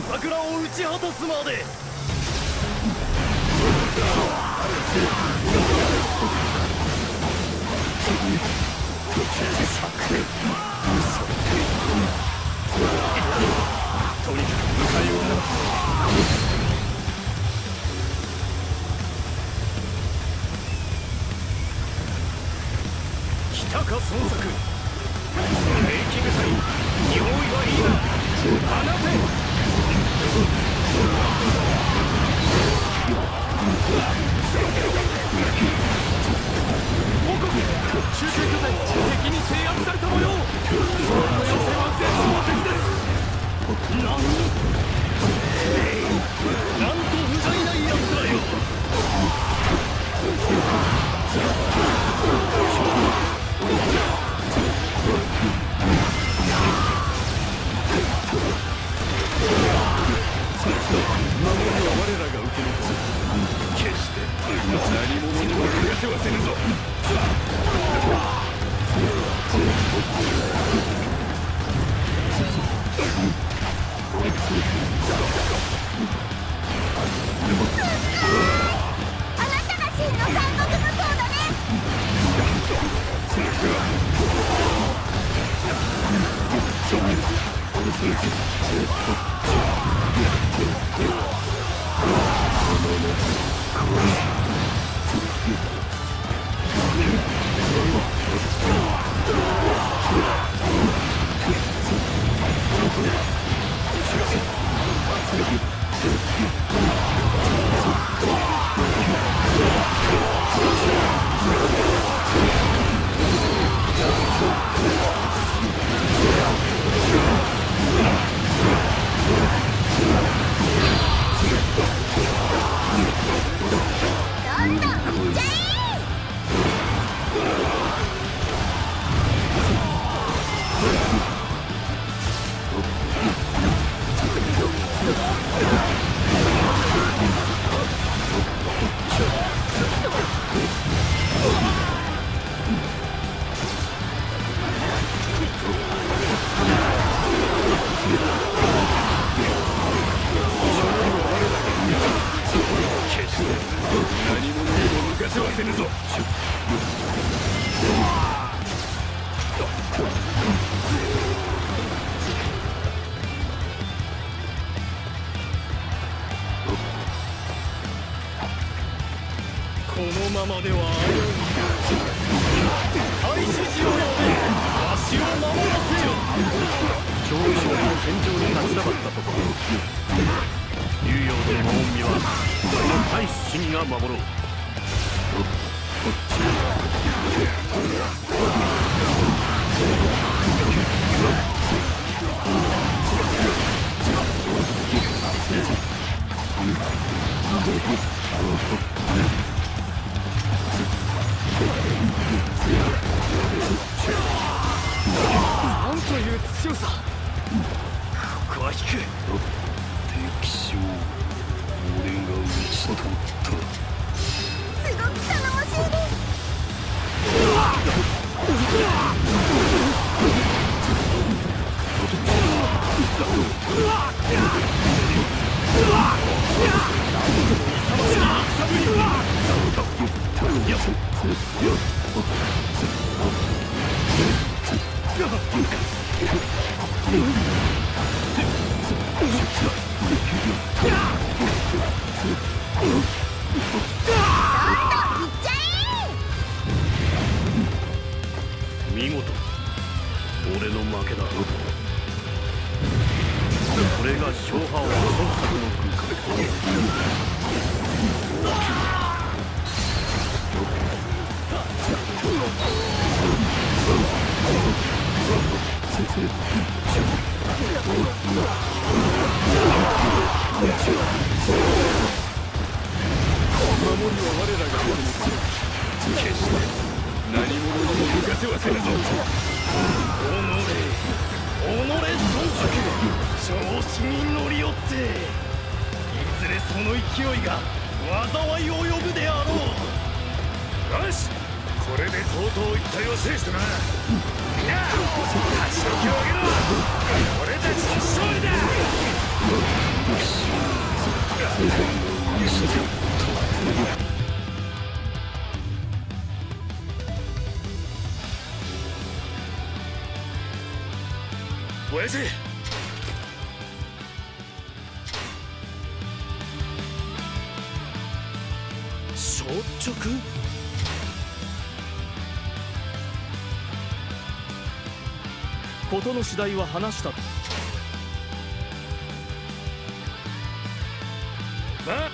桜を打ち果たすまで。とにかく迎えような。来たか孫作。平気具体、用意はいいな。放て。報告、中継拠点敵に制圧された模様。その要請は絶望的です。なんと不甲斐ないやつだよ。守りは我らが受け残す。決して何者にも任せはせぬぞ。 あなたが真の三国無双だね。どんどんいっちゃえ。 何者にも向かせはせぬぞ。このままでは危うい。開始時を呼べ。わしを守らせよ。長老の戦場に立ちたかったところ。竜陽殿の恩義はこの大使君が守ろう。なんという強さ。ここは引く。敵将、俺が討ち取った。 すごく頼もしいです。 見事、俺の負けだ。これが勝敗を孫作の軍か。守りは我らがやるのか。決して何者にも向かせはせぬぞ。己孫作、調子に乗り寄っていずれその勢いが災いを呼ぶであろう。よし、これでとうとう一体を制したな。みんな立ち退きを上げろ。俺たちの勝利だ。 親父、消直。事の次第は話したと。まあ